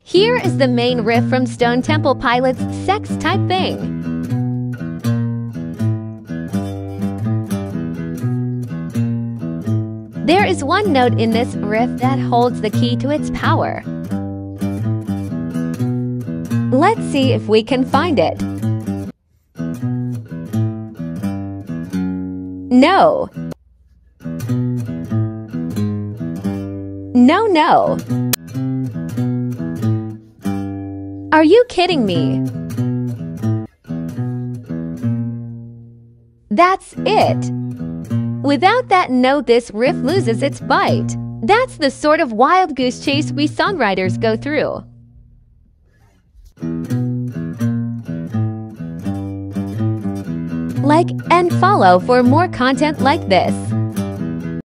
Here is the main riff from Stone Temple Pilots' Sex Type Thing. There is one note in this riff that holds the key to its power. Let's see if we can find it. No. No, no. Are you kidding me? That's it. Without that note, this riff loses its bite. That's the sort of wild goose chase we songwriters go through. Like and follow for more content like this.